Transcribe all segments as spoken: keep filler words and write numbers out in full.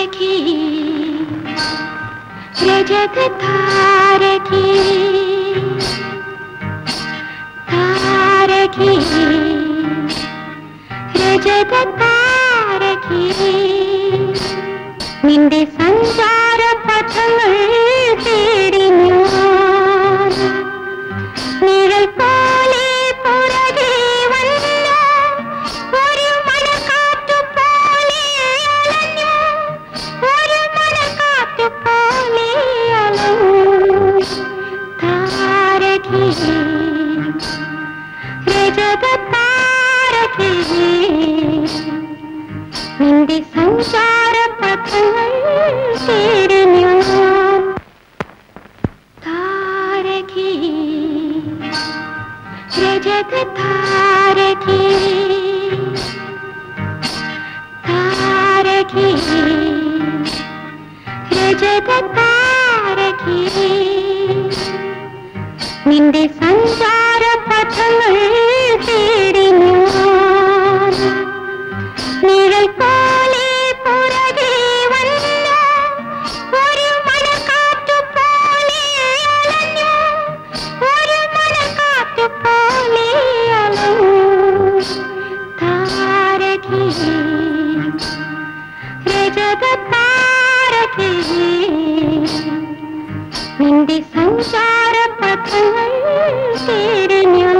तारकी रजत तारकी तारकी रजत तारकी निंदे संचार पथങ്ങൾ തേടി ഞാൻ നിഴൽ പോലെ പുറകെ വന്നു ഒരു മഴക്കാറ്റു പോലെ അലഞ്ഞു ഒരു മഴക്കാറ്റു പോലെ അലഞ്ഞു താരകി രജത താരകി നിന്റെ സഞ്ചാര പഥങ്ങൾ തേടി ഞാൻ താരകി रजत तारकी तारकी रजत तारकी निंदे संचार पथങ്ങൾ തേടി ഞാൻ നിഴൽ പോലെ പുറകെ വന്നു ഒരു മഴക്കാറ്റു പോലെ അലഞ്ഞു ഒരു മഴക്കാറ്റു പോലെ അലഞ്ഞു താരകി രജത താരകി നിന്റെ സഞ്ചാര പഥങ്ങൾ തേടി ഞാൻ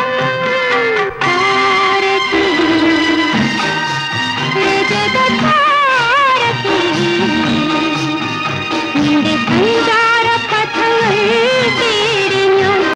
Jagata